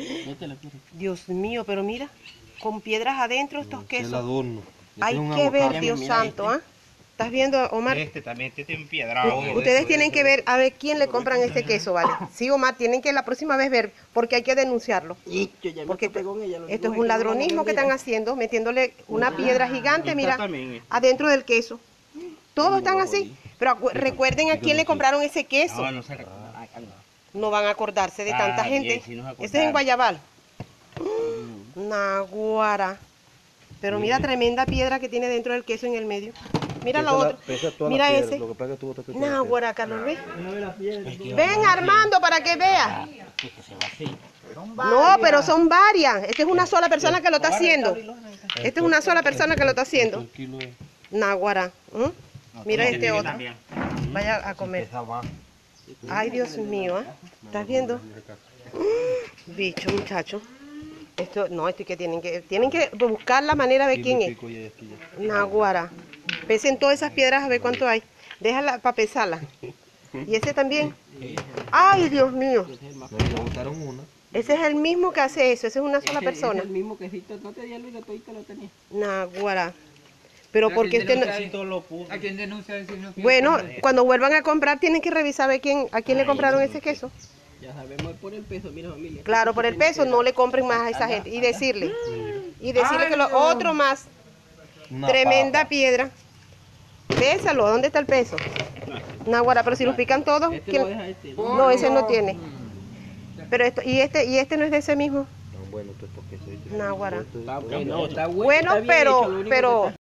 Dios mío, pero mira, con piedras adentro estos El quesos. adorno. Hay que ver, Dios santo, ¿ah? ¿Estás viendo, Omar? También tiene piedrado. Ustedes tienen que ver, a ver quién le compran este queso, ¿vale? Sí, Omar, tienen que la próxima vez ver, porque hay que denunciarlo. Porque esto es un ladronismo que están haciendo, metiéndole una piedra gigante, mira, adentro del queso. Todos están así. Pero recuerden a quién le compraron ese queso. No van a acordarse de tanta gente. Ese es en Guayabal. Naguara. Pero mira, tremenda piedra que tiene dentro del queso en el medio. Mira la otra. Mira ese. Naguara, Carlos Luis. Ven, Armando, para que vea. No, pero son varias. Esta es una sola persona que lo está haciendo. Esta es una sola persona que lo está haciendo. Naguara. Mira este otro. Vaya a comer. Ay, Dios mío, ¿eh? ¿Estás viendo? Bicho, muchacho. Esto es que tienen que buscar la manera de quién es. Naguara. Pesen todas esas piedras a ver cuánto hay. Déjala para pesarla. Y ese también. Ay, Dios mío. Ese es el mismo que hace eso. Ese es una sola persona. Es el mismo quesito. No te di Luis, todito lo tenía. Naguara. Pero porque usted no... ¿A quién denuncia? Bueno, cuando vuelvan a comprar tienen que revisar a quién le compraron ese queso. Ya sabemos por el peso, mira familia. Claro, por el peso no le compren más a esa gente. Y decirle que lo otro más. Tremenda piedra. Pésalo, ¿dónde está el peso? Naguara, pero si los pican todos, no, ese no tiene. Pero y este no es de ese mismo. Naguara. Está bueno, Bueno, pero